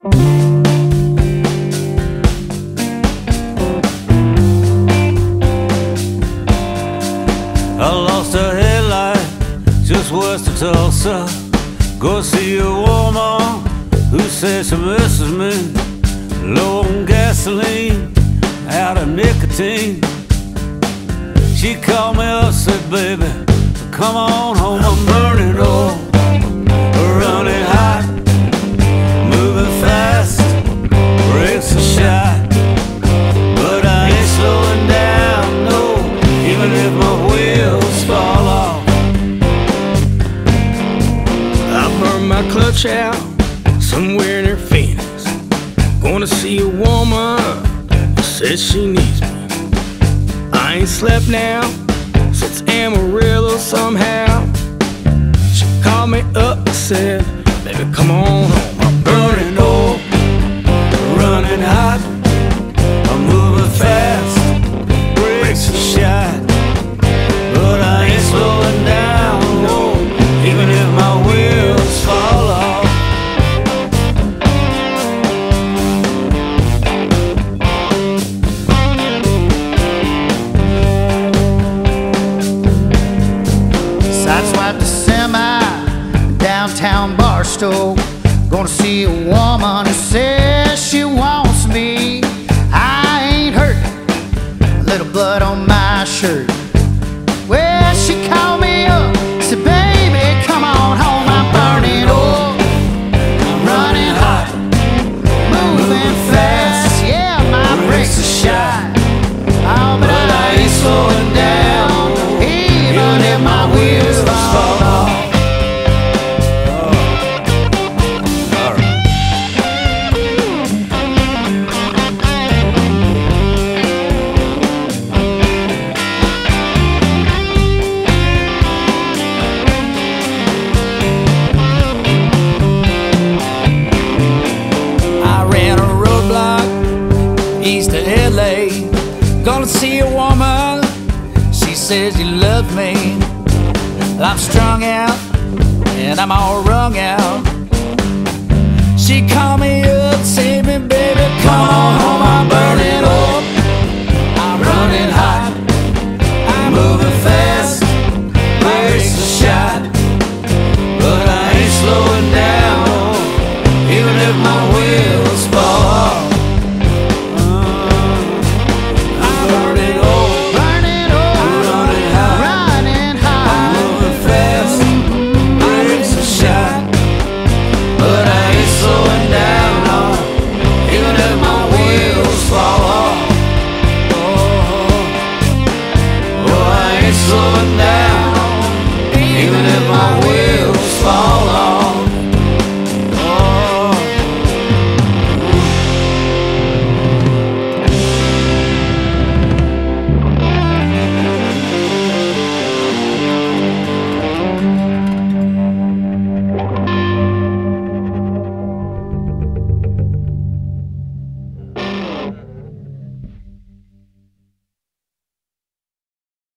I lost a headlight just west of Tulsa. Go see a woman who says she misses me. Low on gasoline, out of nicotine. She called me up, said, baby, come on home, I'm burning oil, running hot, moving fast, brakes are shot. But I ain't slowing down, no, even if my wheels fall off. I burned my clutch out somewhere near Phoenix. Gonna see a woman who says she needs me. I ain't slept now since Amarillo somehow. She called me up and said, baby, come on home. I'm Burning oil, running hot, I'm moving fast, brakes are shot. But I ain't slowing down, no, even if my wheels fall off. Sideswiped the semi, downtown Barstow. Gonna see a woman who says she wants me. I ain't hurt, a little blood on my shirt. Well, she called me up, said, baby, come on home. I'm burning oil, I'm running hot, moving fast. Yeah, my brakes are shot. Oh, but I ain't slowing down, even if my wheels fall off. I ran a roadblock east of LA. Gonna see a woman, she says she loves me. I'm strung out and I'm all wrung out. She called me up, said me, baby, come on home. I'm burning up, I'm running hot, I'm moving fast, brakes are shot. But I ain't slowing down, even if my wheels